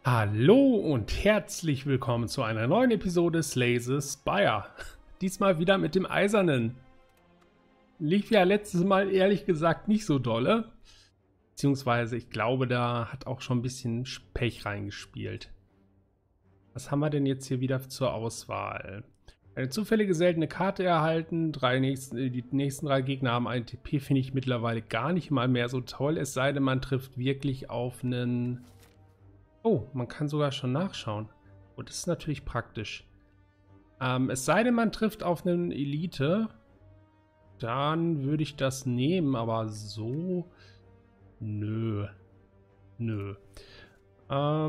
Hallo und herzlich willkommen zu einer neuen Episode Slay the Spire. Diesmal wieder mit dem Eisernen. Lief ja letztes Mal ehrlich gesagt nicht so dolle. Beziehungsweise ich glaube, da hat auch schon ein bisschen Pech reingespielt. Was haben wir denn jetzt hier wieder zur Auswahl? Eine zufällige seltene Karte erhalten. Die nächsten drei Gegner haben einen TP, finde ich mittlerweile gar nicht mal mehr so toll. Es sei denn, man trifft wirklich auf einen... Oh, man kann sogar schon nachschauen. Oh, das ist natürlich praktisch. Es sei denn, man trifft auf einen Elite. Dann würde ich das nehmen, aber so... Nö. Nö. Ja,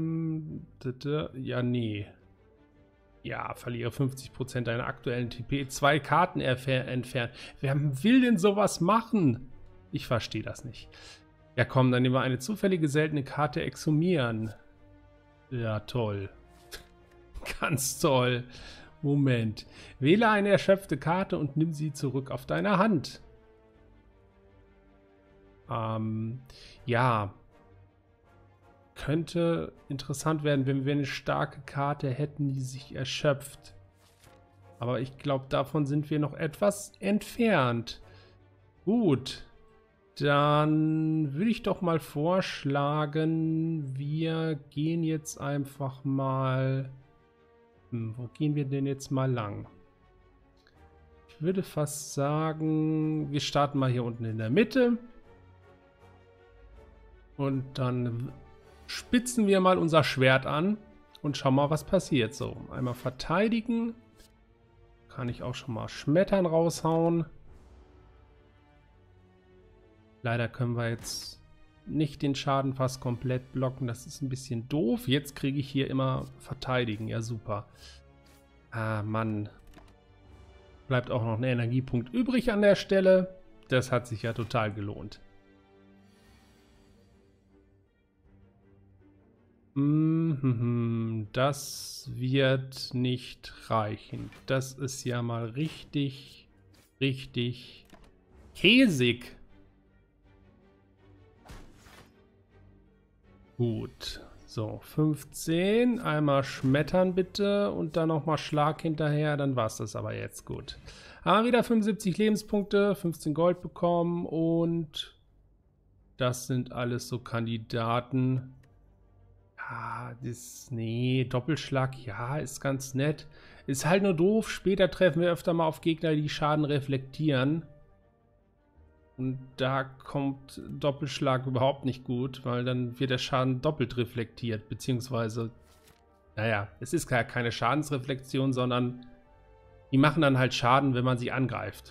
nee. Ja, verliere 50% deiner aktuellen TP. 2 Karten entfernt. Wer will denn sowas machen? Ich verstehe das nicht. Ja komm, dann nehmen wir eine zufällige seltene Karte exhumieren. Ja, toll. Ganz toll. Moment. Wähle eine erschöpfte Karte und nimm sie zurück auf deine Hand. Ja. Könnte interessant werden, wenn wir eine starke Karte hätten, die sich erschöpft. Aber ich glaube, davon sind wir noch etwas entfernt. Gut. Dann würde ich doch mal vorschlagen, wir gehen jetzt einfach mal... wo gehen wir denn jetzt mal lang? Ich würde fast sagen, wir starten mal hier unten in der Mitte. Und dann spitzen wir mal unser Schwert an und schauen mal, was passiert. So, einmal verteidigen. Kann ich auch schon mal Schmettern raushauen. Leider können wir jetzt nicht den Schaden fast komplett blocken. Das ist ein bisschen doof. Jetzt kriege ich hier immer verteidigen. Ja, super. Ah, Mann. Bleibt auch noch ein Energiepunkt übrig an der Stelle. Das hat sich ja total gelohnt. Das wird nicht reichen. Das ist ja mal richtig, richtig käsig. Gut, so 15, einmal schmettern bitte und dann nochmal Schlag hinterher, dann war es das aber jetzt gut. Haben wir wieder 75 Lebenspunkte, 15 Gold bekommen und das sind alles so Kandidaten. Ja, nee, Doppelschlag, ja, ist ganz nett. Ist halt nur doof, später treffen wir öfter mal auf Gegner, die Schaden reflektieren. Und da kommt Doppelschlag überhaupt nicht gut, weil dann wird der Schaden doppelt reflektiert, beziehungsweise, naja, es ist keine Schadensreflexion, sondern die machen dann halt Schaden, wenn man sie angreift.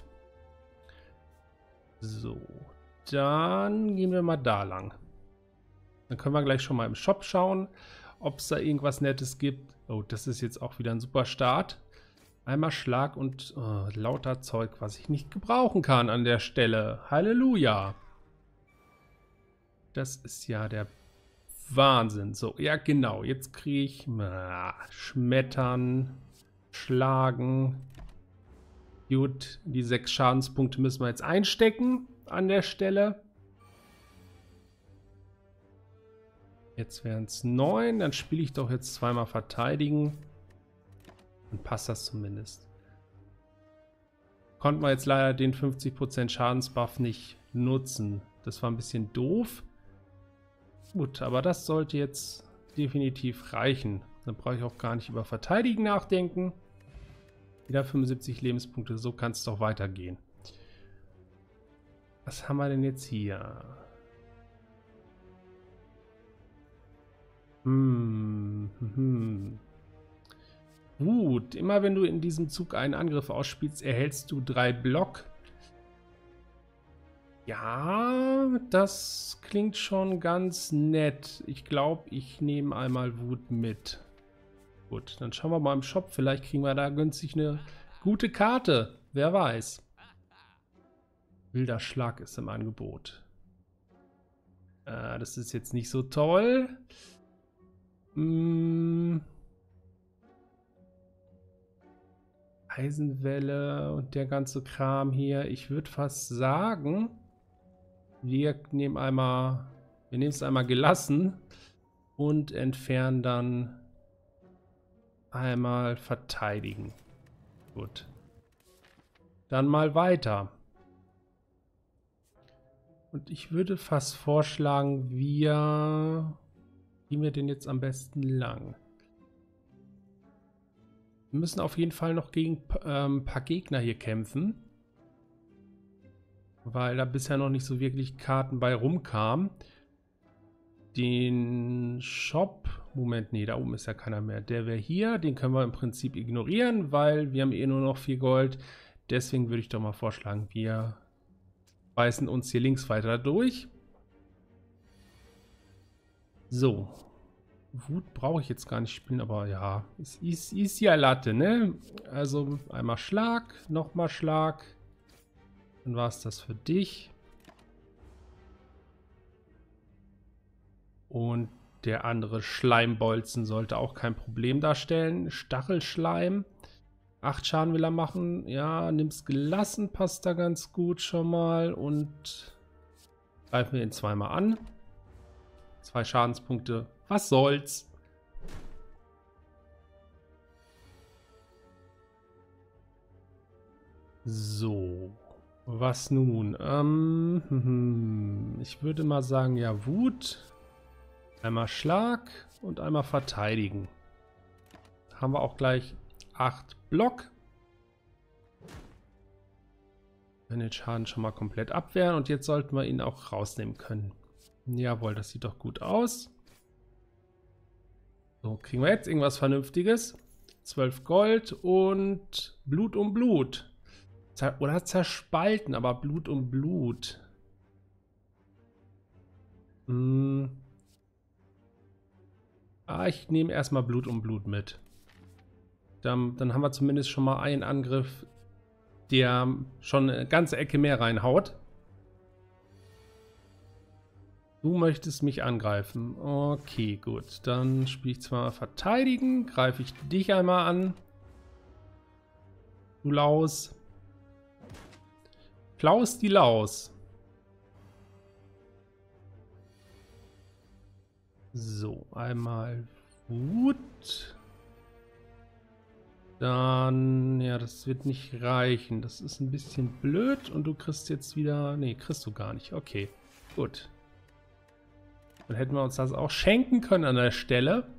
So, dann gehen wir mal da lang. Dann können wir gleich schon mal im Shop schauen, ob es da irgendwas Nettes gibt. Oh, das ist jetzt auch wieder ein super Start. Einmal Schlag und lauter Zeug, was ich nicht gebrauchen kann an der Stelle. Halleluja. Das ist ja der Wahnsinn. So, ja genau. Jetzt kriege ich Schmettern, Schlagen. Gut, die 6 Schadenspunkte müssen wir jetzt einstecken an der Stelle. Jetzt wären es 9. Dann spiele ich doch jetzt zweimal verteidigen. Dann passt das zumindest. Konnten wir jetzt leider den 50% Schadensbuff nicht nutzen. Das war ein bisschen doof. Gut, aber das sollte jetzt definitiv reichen. Dann brauche ich auch gar nicht über Verteidigen nachdenken. Wieder 75 Lebenspunkte, so kann es doch weitergehen. Was haben wir denn jetzt hier? Gut, immer wenn du in diesem Zug einen Angriff ausspielst, erhältst du 3 Block. Ja, das klingt schon ganz nett. Ich glaube, ich nehme einmal Wut mit. Gut, dann schauen wir mal im Shop. Vielleicht kriegen wir da günstig eine gute Karte. Wer weiß. Wilder Schlag ist im Angebot. Das ist jetzt nicht so toll. Eisenwelle und der ganze Kram hier. Ich würde fast sagen, wir nehmen es einmal gelassen. und entfernen dann einmal verteidigen. Gut. Dann mal weiter. Und ich würde fast vorschlagen, wir gehen wir denn jetzt am besten lang? Wir müssen auf jeden Fall noch gegen ein paar Gegner hier kämpfen. Weil da bisher noch nicht so wirklich Karten bei rumkamen. Den Shop... Moment, nee, da oben ist ja keiner mehr. Der wäre hier. Den können wir im Prinzip ignorieren, weil wir haben eh nur noch 4 Gold. Deswegen würde ich doch mal vorschlagen, wir beißen uns hier links weiter durch. So. Wut brauche ich jetzt gar nicht spielen, aber ja, es ist ja Latte, ne? Also einmal Schlag, nochmal Schlag. Dann war es das für dich. Und der andere Schleimbolzen sollte auch kein Problem darstellen. Stachelschleim. 8 Schaden will er machen. Ja, nimm's gelassen, passt da ganz gut schon mal. Und greifen wir ihn zweimal an. 2 Schadenspunkte. Was soll's? So. Was nun? Ich würde mal sagen, ja, Wut. Einmal Schlag und einmal verteidigen. Haben wir auch gleich 8 Block. Wenn den Schaden schon mal komplett abwehren. Und jetzt sollten wir ihn auch rausnehmen können. Jawohl, das sieht doch gut aus. So, kriegen wir jetzt irgendwas Vernünftiges. 12 Gold und Blut um Blut. Oder zerspalten, aber Blut um Blut. Ich nehme erstmal Blut um Blut mit. Dann haben wir zumindest schon mal einen Angriff, der schon eine ganze Ecke mehr reinhaut. Du möchtest mich angreifen. Okay, gut. Dann spiele ich zwar verteidigen. Greife ich dich einmal an. Du Laus. Klaus die Laus. So, einmal Wut. Dann, ja, das wird nicht reichen. Das ist ein bisschen blöd und du kriegst jetzt wieder... Nee, kriegst du gar nicht. Okay, gut. Dann hätten wir uns das auch schenken können an der Stelle.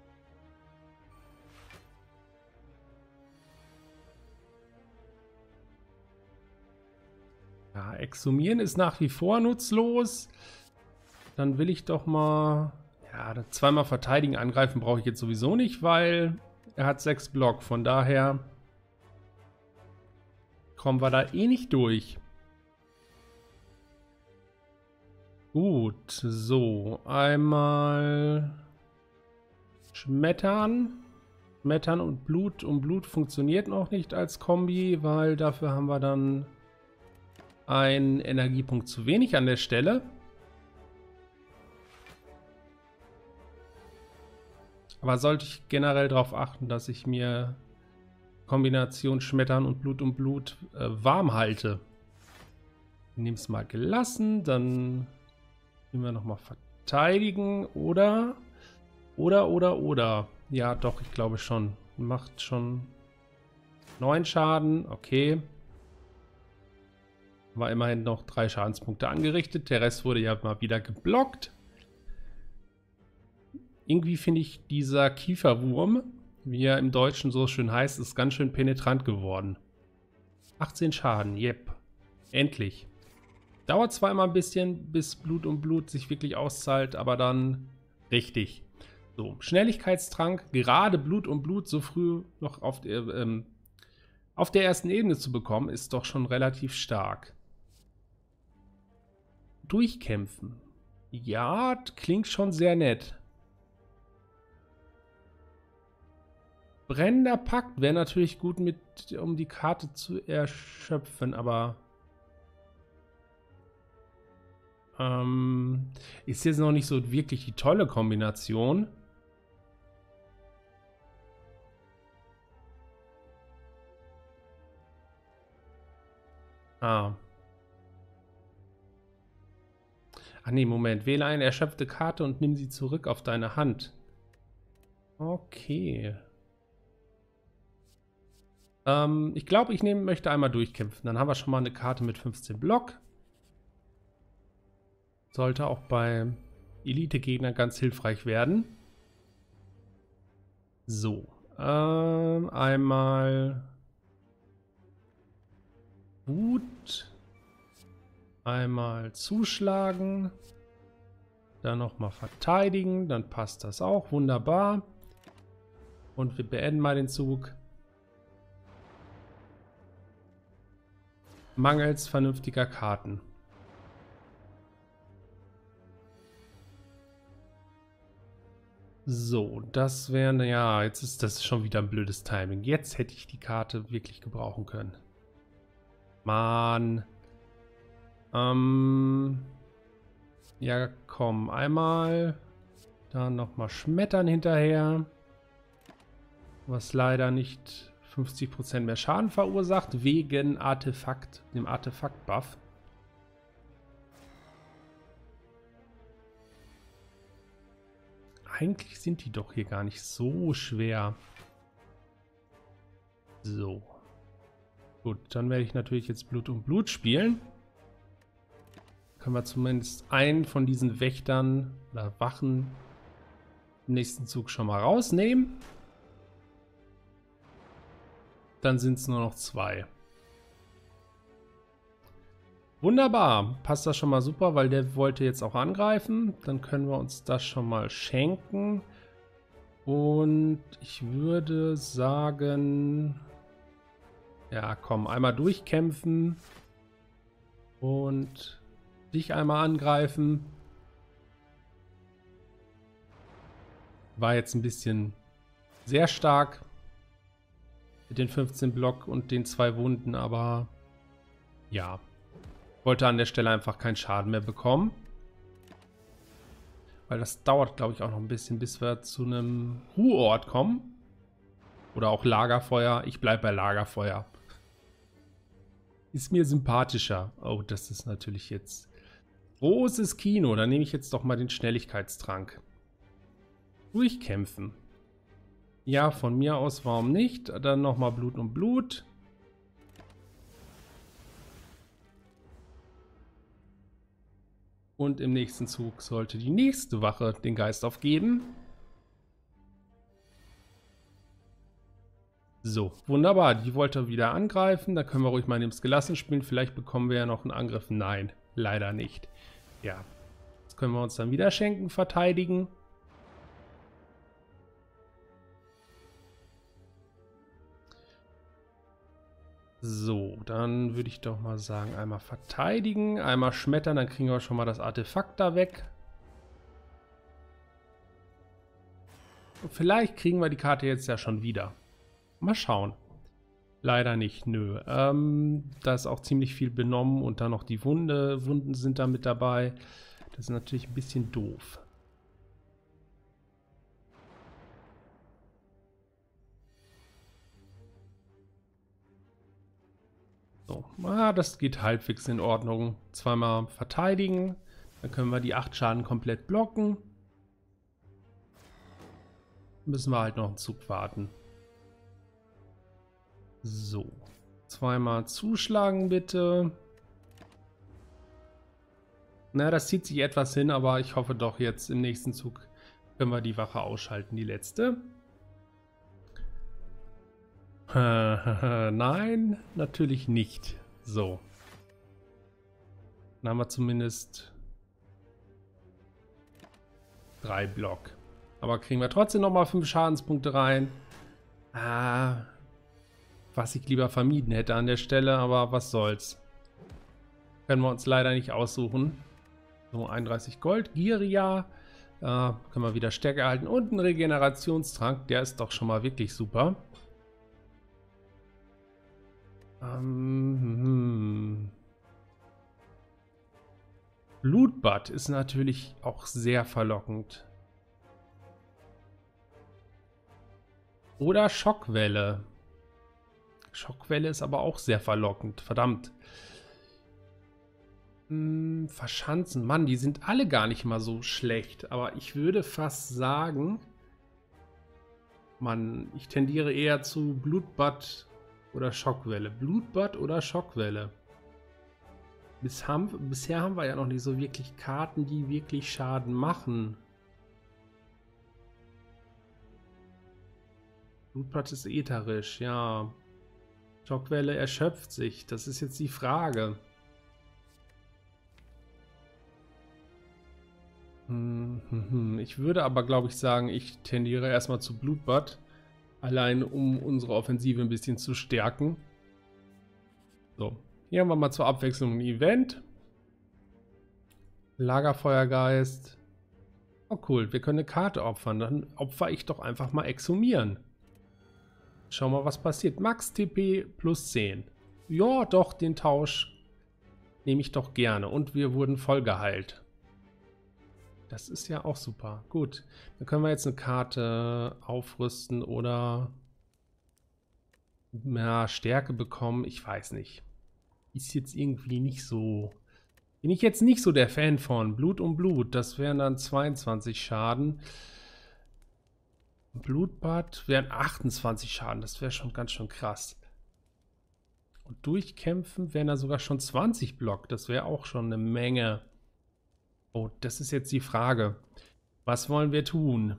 Ja, exhumieren ist nach wie vor nutzlos. Dann will ich doch mal... Ja, zweimal verteidigen, angreifen brauche ich jetzt sowieso nicht, weil er hat 6 Block. Von daher kommen wir da eh nicht durch. Gut, so. Einmal Schmettern. Schmettern und Blut. Und Blut funktioniert noch nicht als Kombi, weil dafür haben wir dann einen Energiepunkt zu wenig an der Stelle. Aber sollte ich generell darauf achten, dass ich mir Kombination Schmettern und Blut warm halte. Ich nehme es mal gelassen, dann nehmen wir nochmal verteidigen oder. Ja, doch, ich glaube schon. Macht schon 9 Schaden, okay. War immerhin noch 3 Schadenspunkte angerichtet. Der Rest wurde ja mal wieder geblockt. Irgendwie finde ich, dieser Kieferwurm, wie er im Deutschen so schön heißt, ist ganz schön penetrant geworden. 18 Schaden, yep. Endlich. Dauert zwar immer ein bisschen, bis Blut um Blut sich wirklich auszahlt, aber dann richtig. So, Schnelligkeitstrank, gerade Blut um Blut so früh noch auf der ersten Ebene zu bekommen, ist doch schon relativ stark. Durchkämpfen. Ja, klingt schon sehr nett. Brennender Pakt wäre natürlich gut, um die Karte zu erschöpfen, aber ist jetzt noch nicht so wirklich die tolle Kombination. Ach nee, Moment. Wähle eine erschöpfte Karte und nimm sie zurück auf deine Hand. Okay. Ich glaube, ich möchte einmal durchkämpfen. Dann haben wir schon mal eine Karte mit 15 Block. Sollte auch bei Elite-Gegnern ganz hilfreich werden. So. Einmal Wut. Einmal zuschlagen. Dann nochmal verteidigen. Dann passt das auch. Wunderbar. Und wir beenden mal den Zug. Mangels vernünftiger Karten. So, das wäre, ja, jetzt ist das schon wieder ein blödes Timing. Jetzt hätte ich die Karte wirklich gebrauchen können. Mann. Ja, komm, einmal. Dann nochmal Schmettern hinterher. Was leider nicht 50% mehr Schaden verursacht, wegen Artefakt, dem Artefakt-Buff. Eigentlich sind die doch hier gar nicht so schwer. So. Gut, dann werde ich natürlich jetzt Blut und Blut spielen. Können wir zumindest einen von diesen Wächtern oder Wachen im nächsten Zug schon mal rausnehmen. Dann sind es nur noch 2. Wunderbar, passt das schon mal super, weil der wollte jetzt auch angreifen. Dann können wir uns das schon mal schenken. Und ich würde sagen, ja komm, einmal durchkämpfen und dich einmal angreifen. War jetzt ein bisschen sehr stark mit den 15 Block und den 2 Wunden, aber ja. Wollte an der Stelle einfach keinen Schaden mehr bekommen. Weil das dauert, glaube ich, auch noch ein bisschen, bis wir zu einem Ruheort kommen. Oder auch Lagerfeuer. Ich bleibe bei Lagerfeuer. Ist mir sympathischer. Oh, das ist natürlich jetzt großes Kino. Dann nehme ich jetzt doch mal den Schnelligkeitstrank. Durchkämpfen. Ja, von mir aus, warum nicht? Dann nochmal Blut und Blut. Und im nächsten Zug sollte die nächste Wache den Geist aufgeben. So, wunderbar. Die wollte wieder angreifen. Da können wir ruhig mal Nimm's gelassen spielen. Vielleicht bekommen wir ja noch einen Angriff. Nein, leider nicht. Ja, das können wir uns dann wieder schenken, verteidigen. So, dann würde ich doch mal sagen, einmal verteidigen, einmal schmettern, dann kriegen wir schon mal das Artefakt da weg. Und vielleicht kriegen wir die Karte jetzt ja schon wieder. Mal schauen. Leider nicht, nö. Da ist auch ziemlich viel benommen und dann noch die Wunden sind da mit dabei. Das ist natürlich ein bisschen doof. So, das geht halbwegs in Ordnung. Zweimal verteidigen. Dann können wir die 8 Schaden komplett blocken. Müssen wir halt noch einen Zug warten. So. Zweimal zuschlagen bitte. Na, das zieht sich etwas hin, aber ich hoffe doch jetzt im nächsten Zug können wir die Wache ausschalten, die letzte. Nein, natürlich nicht. So. Dann haben wir zumindest 3 Block. Aber kriegen wir trotzdem nochmal 5 Schadenspunkte rein. Was ich lieber vermieden hätte an der Stelle, aber was soll's. Können wir uns leider nicht aussuchen. So, 31 Gold. Giria. Können wir wieder Stärke erhalten. Und ein Regenerationstrank. Der ist doch schon mal wirklich super. Blutbad ist natürlich auch sehr verlockend. Oder Schockwelle. Schockwelle ist aber auch sehr verlockend. Verdammt. Verschanzen. Mann, die sind alle gar nicht mal so schlecht. Aber ich würde fast sagen, Mann, ich tendiere eher zu Blutbad oder Schockwelle. Blutbad oder Schockwelle. Bisher haben wir ja noch nicht so wirklich Karten, die wirklich Schaden machen. Blutbad ist ätherisch, ja. Schockwelle erschöpft sich. Das ist jetzt die Frage. Ich würde aber, glaube ich, sagen, ich tendiere erstmal zu Blutbad. Allein um unsere Offensive ein bisschen zu stärken. So, hier haben wir mal zur Abwechslung ein Event. Lagerfeuergeist. Oh cool, wir können eine Karte opfern. Dann opfer ich doch einfach mal Exhumieren. Schauen wir mal, was passiert. Max TP plus 10. Ja, doch, den Tausch nehme ich doch gerne. Und wir wurden voll geheilt. Das ist ja auch super. Gut, dann können wir jetzt eine Karte aufrüsten oder mehr Stärke bekommen. Ich weiß nicht. Ist jetzt irgendwie nicht so... Bin ich jetzt nicht so der Fan von. Blut um Blut, das wären dann 22 Schaden. Blutbad wären 28 Schaden. Das wäre schon ganz schön krass. Und durchkämpfen wären da sogar schon 20 Block. Das wäre auch schon eine Menge. Oh, das ist jetzt die Frage. Was wollen wir tun?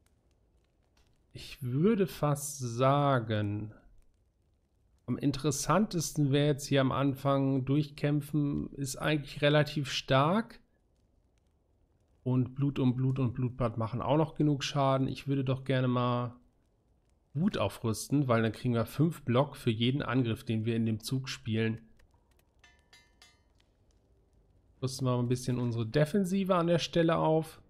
Ich würde fast sagen, am interessantesten wäre jetzt hier am Anfang durchkämpfen, ist eigentlich relativ stark. Und Blut um Blut und Blutbad machen auch noch genug Schaden. Ich würde doch gerne mal Wut aufrüsten, weil dann kriegen wir 5 Block für jeden Angriff, den wir in dem Zug spielen. Rüsten wir mal ein bisschen unsere Defensive an der Stelle auf.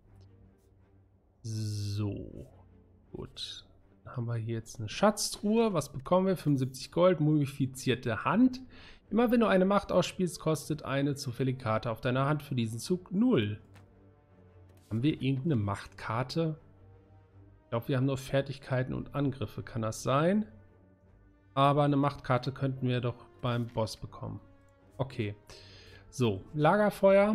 So. Gut. Dann haben wir hier jetzt eine Schatztruhe. Was bekommen wir? 75 Gold, mumifizierte Hand. Immer wenn du eine Macht ausspielst, kostet eine zufällige Karte auf deiner Hand für diesen Zug 0. Haben wir irgendeine Machtkarte? Ich glaube, wir haben nur Fertigkeiten und Angriffe. Kann das sein? Aber eine Machtkarte könnten wir doch beim Boss bekommen. Okay. So, Lagerfeuer.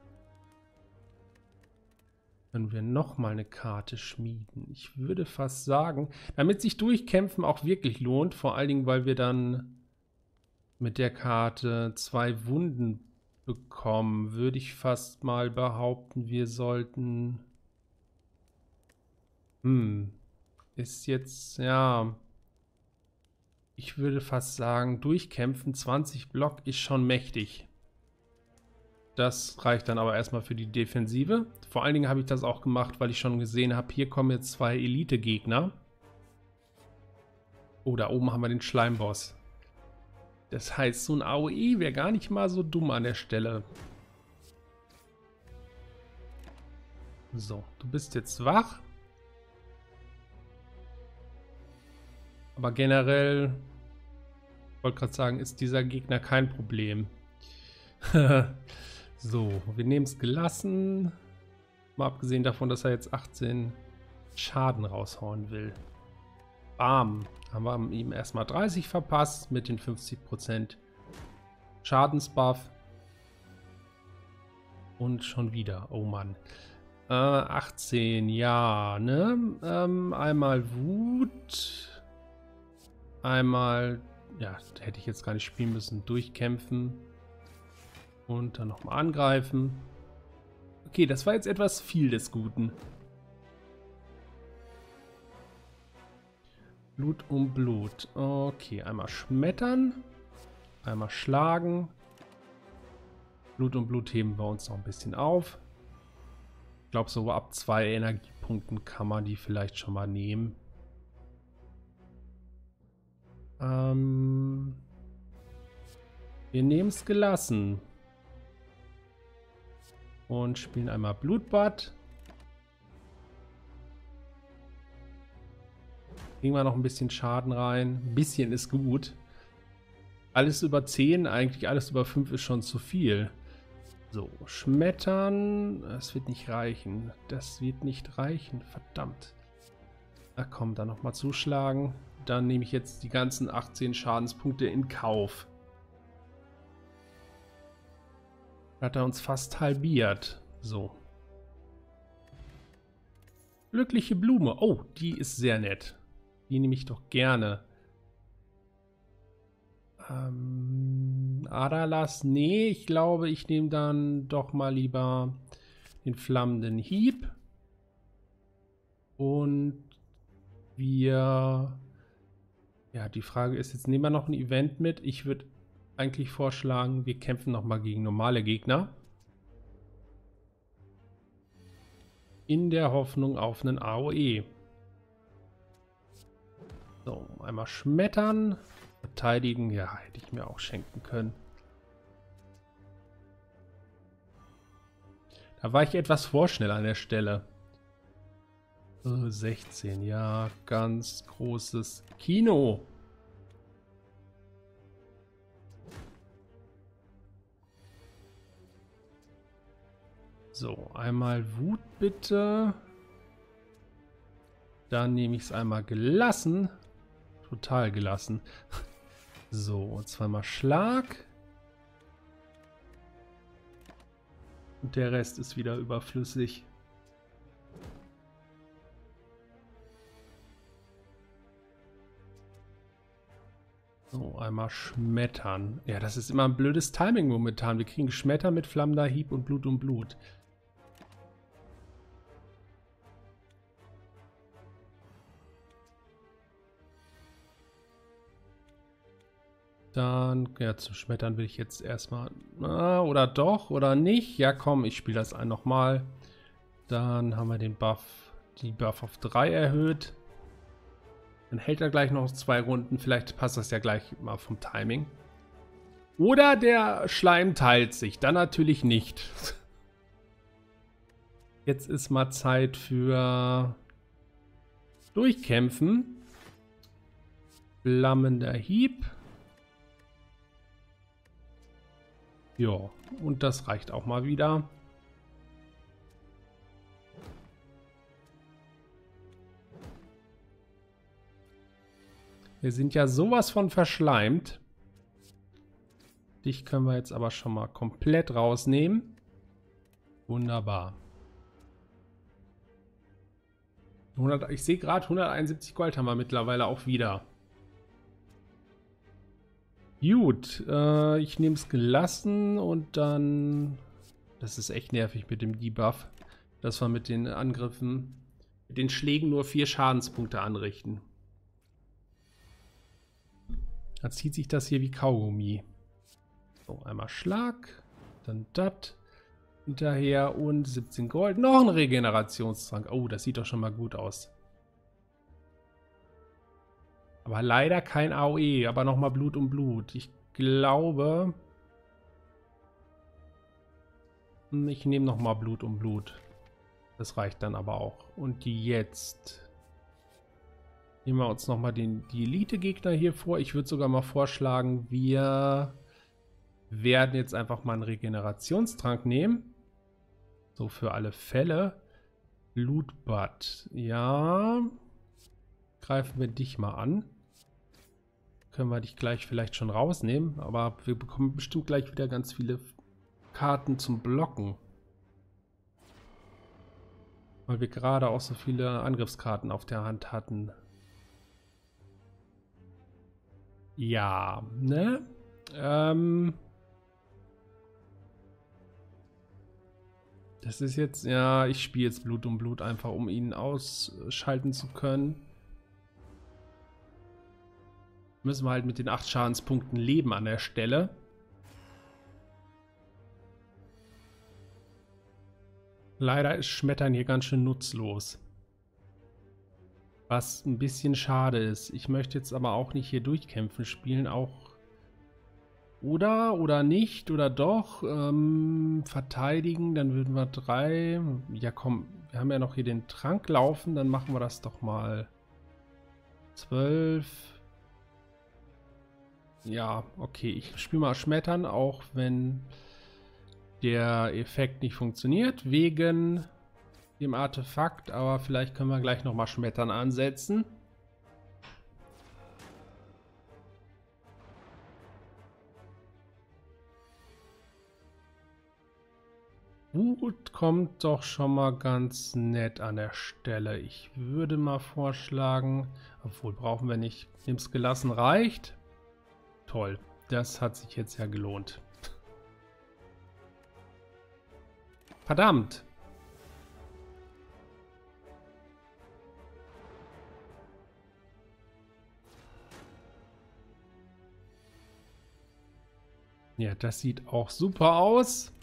Können wir nochmal eine Karte schmieden. Ich würde fast sagen, damit sich Durchkämpfen auch wirklich lohnt, vor allen Dingen, weil wir dann mit der Karte 2 Wunden bekommen, würde ich fast mal behaupten, wir sollten... Ist jetzt, ja... Ich würde fast sagen, Durchkämpfen 20 Block ist schon mächtig. Das reicht dann aber erstmal für die Defensive. Vor allen Dingen habe ich das auch gemacht, weil ich schon gesehen habe, hier kommen jetzt 2 Elite-Gegner. Oh, da oben haben wir den Schleimboss. Das heißt, so ein AOE wäre gar nicht mal so dumm an der Stelle. So, du bist jetzt wach. Aber generell, ich wollte gerade sagen, ist dieser Gegner kein Problem. So, wir nehmen es gelassen. Mal abgesehen davon, dass er jetzt 18 Schaden raushauen will. Bam. Haben wir ihm erstmal 30 verpasst mit den 50% Schadensbuff. Und schon wieder. Oh Mann. 18, ja, ne? Einmal Wut. Einmal, ja, hätte ich jetzt gar nicht spielen müssen. Durchkämpfen. Und dann nochmal angreifen. Okay, das war jetzt etwas viel des Guten. Blut um Blut. Okay, einmal schmettern. Einmal schlagen. Blut um Blut heben wir uns noch ein bisschen auf. Ich glaube, so ab 2 Energiepunkten kann man die vielleicht schon mal nehmen. Wir nehmen es gelassen. Und spielen einmal Blutbad. Kriegen wir noch ein bisschen Schaden rein. Ein bisschen ist gut. Alles über 10, eigentlich alles über 5 ist schon zu viel. So, schmettern. Das wird nicht reichen. Das wird nicht reichen. Verdammt. Na komm, dann nochmal zuschlagen. Dann nehme ich jetzt die ganzen 18 Schadenspunkte in Kauf. Hat er uns fast halbiert. So. Glückliche Blume. Oh, die ist sehr nett. Die nehme ich doch gerne. Adalas, nee, ich glaube, ich nehme dann doch mal lieber den flammenden Hieb. Und wir... Ja, die Frage ist jetzt, nehmen wir noch ein Event mit? Ich würde eigentlich vorschlagen, wir kämpfen nochmal gegen normale Gegner. In der Hoffnung auf einen AOE. So, einmal schmettern. Verteidigen, ja, hätte ich mir auch schenken können. Da war ich etwas vorschnell an der Stelle. 16, ja, ganz großes Kino. So, einmal Wut bitte. Dann nehme ich es einmal gelassen. Total gelassen. So, zweimal Schlag. Und der Rest ist wieder überflüssig. So, einmal schmettern. Ja, das ist immer ein blödes Timing momentan. Wir kriegen Schmettern mit flammender Hieb und Blut um Blut. Dann, ja, zum Schmettern will ich jetzt erstmal, oder doch, oder nicht. Ja, komm, ich spiele das ein nochmal. Dann haben wir den Buff, die Buff auf 3 erhöht. Dann hält er gleich noch 2 Runden. Vielleicht passt das ja gleich mal vom Timing. Oder der Schleim teilt sich. Dann natürlich nicht. Jetzt ist mal Zeit für Durchkämpfen. Flammender Hieb. Ja, und das reicht auch mal wieder. Wir sind ja sowas von verschleimt. Dich können wir jetzt aber schon mal komplett rausnehmen. Wunderbar. Ich sehe gerade 171 Gold haben wir mittlerweile auch wieder. Gut, ich nehme es gelassen und dann... Das ist echt nervig mit dem Debuff, dass wir mit den Angriffen, mit den Schlägen nur 4 Schadenspunkte anrichten. Da zieht sich das hier wie Kaugummi. So, einmal Schlag, dann das hinterher und 17 Gold. Noch ein Regenerationstrank. Oh, das sieht doch schon mal gut aus. Aber leider kein AOE, aber nochmal Blut um Blut. Ich glaube... Ich nehme nochmal Blut um Blut. Das reicht dann aber auch. Und jetzt... Nehmen wir uns nochmal die Elite-Gegner hier vor. Ich würde sogar mal vorschlagen, wir werden jetzt einfach mal einen Regenerationstrank nehmen. So für alle Fälle. Blutbad. Ja... Greifen wir dich mal an. Können wir dich gleich vielleicht schon rausnehmen. Aber wir bekommen bestimmt gleich wieder ganz viele Karten zum Blocken. Weil wir gerade auch so viele Angriffskarten auf der Hand hatten. Ja, ne? Das ist jetzt... Ja, ich spiele jetzt Blut um Blut einfach, um ihn ausschalten zu können. Müssen wir halt mit den 8 Schadenspunkten leben an der Stelle. Leider ist Schmettern hier ganz schön nutzlos. Was ein bisschen schade ist. Ich möchte jetzt aber auch nicht hier durchkämpfen spielen. Auch oder nicht oder doch. Verteidigen, dann würden wir 3. Ja komm, wir haben ja noch hier den Trank laufen. Dann machen wir das doch mal. 12. Ja, okay, ich spiele mal Schmettern, auch wenn der Effekt nicht funktioniert, wegen dem Artefakt, aber vielleicht können wir gleich nochmal Schmettern ansetzen. Blut kommt doch schon mal ganz nett an der Stelle. Ich würde mal vorschlagen, obwohl brauchen wir nicht. Nimm's gelassen, reicht. Toll, das hat sich jetzt ja gelohnt. Verdammt. Ja, das sieht auch super aus.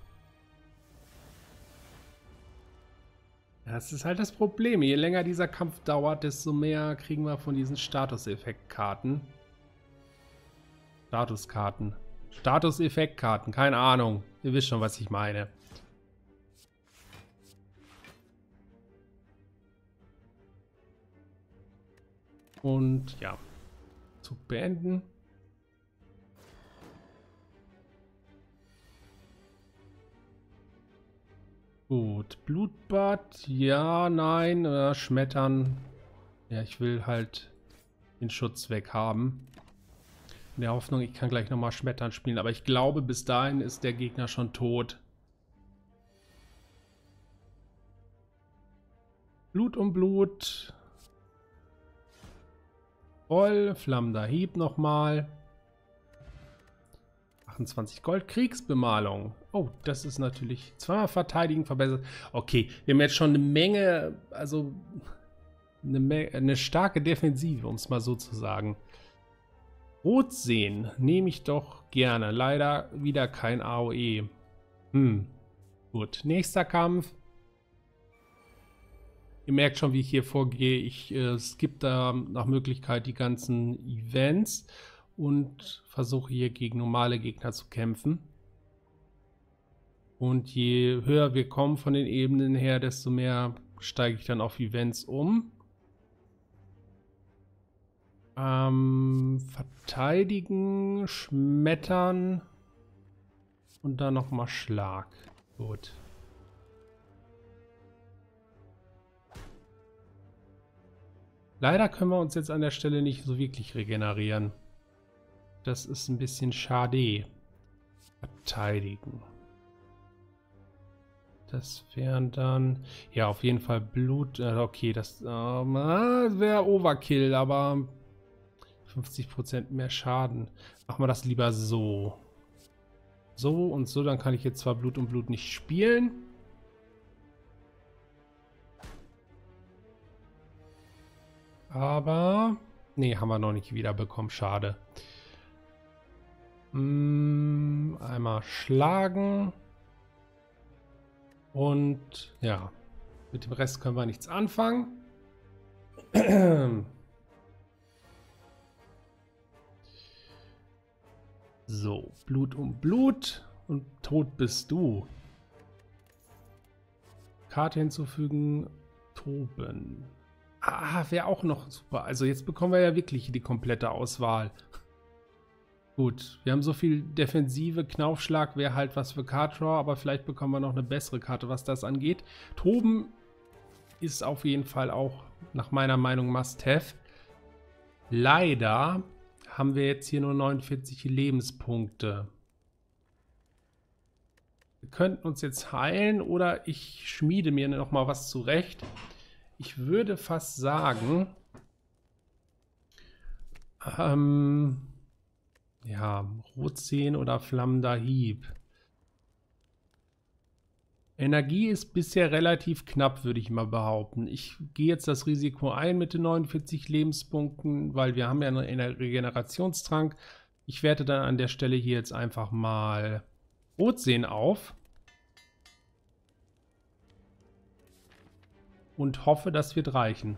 Das ist halt das Problem. Je länger dieser Kampf dauert, desto mehr kriegen wir von diesen Statuseffektkarten. Statuseffektkarten, keine Ahnung. Ihr wisst schon, was ich meine. Und ja, Zug beenden. Gut, Blutbad, ja, nein, Schmettern. Ja, ich will halt den Schutz weghaben. In der Hoffnung, ich kann gleich nochmal Schmettern spielen, aber ich glaube, bis dahin ist der Gegner schon tot. Blut um Blut. Voll, flammender Hieb nochmal. 28 Gold, Kriegsbemalung. Oh, das ist natürlich zweimal verteidigen verbessert. Okay, wir haben jetzt schon eine Menge, also eine starke Defensive, um es mal so zu sagen. Rot sehen nehme ich doch gerne. Leider wieder kein AOE. Gut, nächster Kampf. Ihr merkt schon, wie ich hier vorgehe. Ich skippe da nach Möglichkeit die ganzen Events und versuche hier gegen normale Gegner zu kämpfen. Und je höher wir kommen von den Ebenen her, desto mehr steige ich dann auf Events um. Verteidigen, schmettern und dann nochmal Schlag. Gut. Leider können wir uns jetzt an der Stelle nicht so wirklich regenerieren. Das ist ein bisschen schade. Verteidigen. Das wären dann... Ja, auf jeden Fall Blut. Okay, das wäre Overkill, aber 50% mehr Schaden. Machen wir das lieber so. So und so, dann kann ich jetzt zwar Blut um Blut nicht spielen. Aber... Nee, haben wir noch nicht wiederbekommen. Schade. Einmal schlagen. Und ja, mit dem Rest können wir nichts anfangen. So, Blut um Blut und tot bist du. Karte hinzufügen, toben. Ah, wäre auch noch super. Also jetzt bekommen wir ja wirklich die komplette Auswahl. Gut, wir haben so viel Defensive, Knaufschlag wäre halt was für Card-Draw, aber vielleicht bekommen wir noch eine bessere Karte, was das angeht. Toben ist auf jeden Fall auch nach meiner Meinung Must-Have. Leider haben wir jetzt hier nur 49 Lebenspunkte. Wir könnten uns jetzt heilen oder ich schmiede mir noch mal was zurecht. Ich würde fast sagen, ja, Rotsehen oder flammender Hieb. Energie ist bisher relativ knapp, würde ich mal behaupten. Ich gehe jetzt das Risiko ein mit den 49 Lebenspunkten, weil wir haben ja einen Regenerationstrank. Ich werte dann an der Stelle hier jetzt einfach mal Rotsehen auf. Und hoffe, das wird reichen.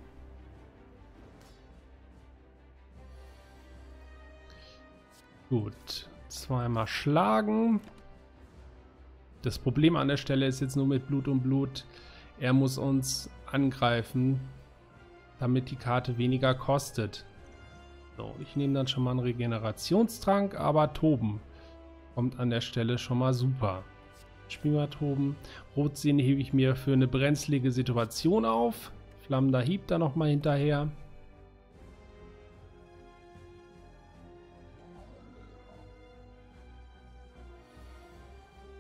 Gut, zweimal schlagen. Das Problem an der Stelle ist jetzt nur mit Blut um Blut. Er muss uns angreifen, damit die Karte weniger kostet. So, ich nehme dann schon mal einen Regenerationstrank, aber Toben kommt an der Stelle schon mal super. Spiel mal Toben. Rotsehen hebe ich mir für eine brenzlige Situation auf. Flammender Hieb da nochmal hinterher.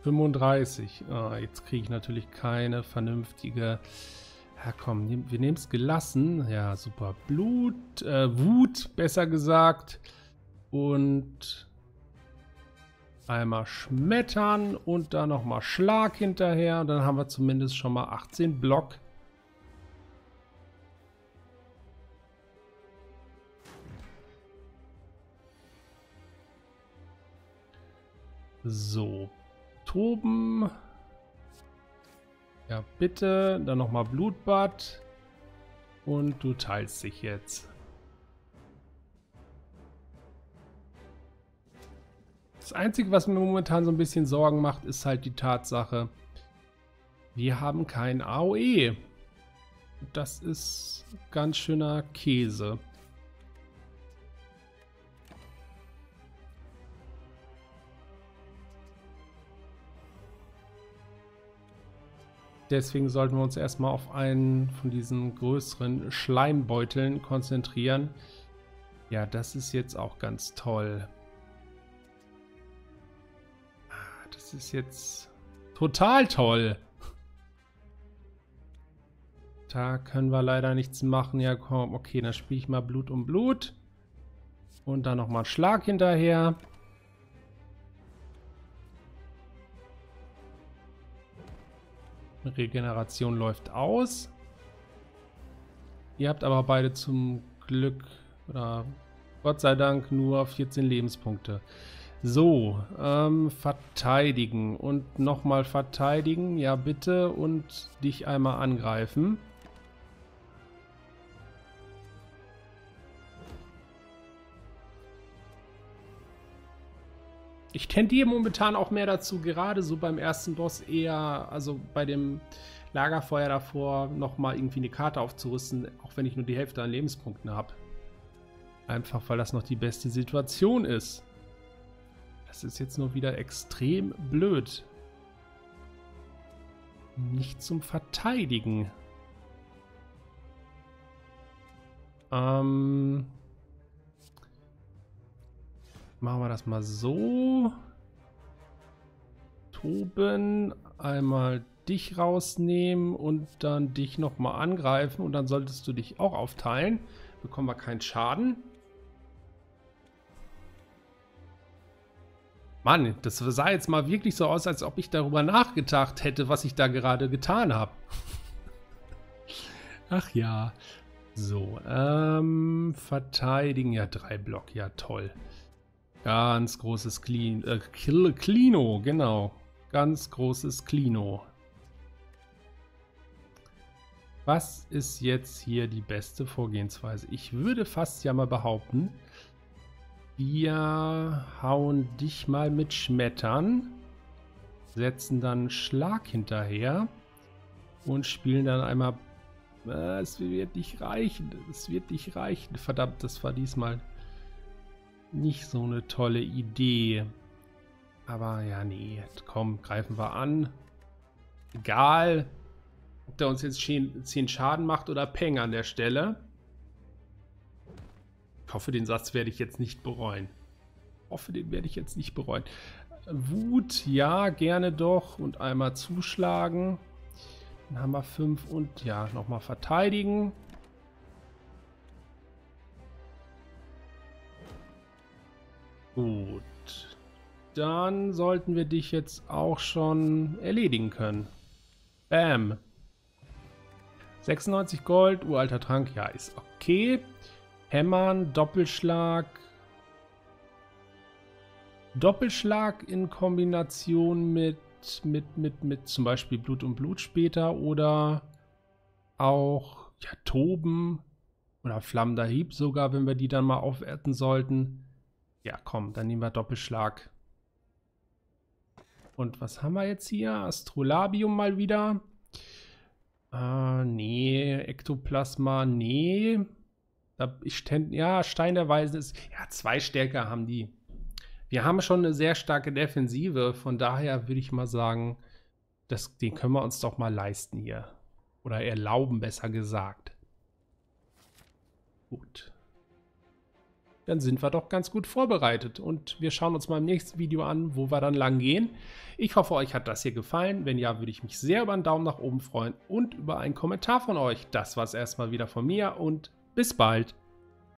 35. Jetzt kriege ich natürlich keine vernünftige... Ja komm, wir nehmen es gelassen. Ja, super. Wut, besser gesagt. Und einmal schmettern und dann nochmal Schlag hinterher. Und dann haben wir zumindest schon mal 18 Block. So, toben. Ja, bitte. Dann nochmal Blutbad. Und du teilst dich jetzt. Das Einzige, was mir momentan so ein bisschen Sorgen macht, ist halt die Tatsache, wir haben kein AOE. Das ist ganz schöner Käse. Deswegen sollten wir uns erstmal auf einen von diesen größeren Schleimbeuteln konzentrieren. Ja, das ist jetzt auch ganz toll. Das ist jetzt total toll. Da können wir leider nichts machen. Ja, komm, okay, dann spiele ich mal Blut um Blut. Und dann nochmal Schlag hinterher. Regeneration läuft aus. Ihr habt aber beide zum Glück oder Gott sei Dank nur 14 Lebenspunkte. So, verteidigen und nochmal verteidigen. Ja, bitte. Und dich einmal angreifen. Ich tendiere momentan auch mehr dazu, gerade so beim ersten Boss eher, also bei dem Lagerfeuer davor, nochmal irgendwie eine Karte aufzurüsten, auch wenn ich nur die Hälfte an Lebenspunkten habe. Einfach, weil das noch die beste Situation ist. Das ist jetzt nur wieder extrem blöd. Nicht zum Verteidigen. Machen wir das mal so. Toben, einmal dich rausnehmen und dann dich nochmal angreifen. Und dann solltest du dich auch aufteilen. Bekommen wir keinen Schaden. Mann, das sah jetzt mal wirklich so aus, als ob ich darüber nachgedacht hätte, was ich da gerade getan habe. Ach ja. So, verteidigen. Ja, 3 Block. Ja, toll. Ganz großes Klino, genau. Ganz großes Klino. Was ist jetzt hier die beste Vorgehensweise? Ich würde fast ja mal behaupten, wir hauen dich mal mit Schmettern, setzen dann Schlag hinterher und spielen dann einmal... es wird nicht reichen, es wird nicht reichen. Verdammt, das war diesmal... nicht so eine tolle Idee. Aber ja, nee. Komm, greifen wir an. Egal, ob der uns jetzt 10 Schaden macht oder Peng an der Stelle. Ich hoffe, den Satz werde ich jetzt nicht bereuen. Wut, ja, gerne doch. Und einmal zuschlagen. Dann haben wir 5 und ja, nochmal verteidigen. Gut. Dann sollten wir dich jetzt auch schon erledigen können. Bam. 96 Gold, uralter Trank, ja, ist okay. Hämmern, Doppelschlag. Doppelschlag in Kombination mit zum Beispiel Blut um Blut später oder auch ja, Toben oder flammender Hieb sogar, wenn wir die dann mal aufwerten sollten. Ja, komm, dann nehmen wir Doppelschlag. Und was haben wir jetzt hier? Astrolabium mal wieder. Nee, Ektoplasma, nee. Ja, Stein der Weisen ist... Ja, 2 Stärke haben die. Wir haben schon eine sehr starke Defensive. Von daher würde ich mal sagen, den können wir uns doch mal leisten hier. Oder erlauben, besser gesagt. Gut. dann sind wir doch ganz gut vorbereitet. Und wir schauen uns mal im nächsten Video an, wo wir dann lang gehen. Ich hoffe, euch hat das hier gefallen. Wenn ja, würde ich mich sehr über einen Daumen nach oben freuen und über einen Kommentar von euch. Das war es erstmal wieder von mir und bis bald.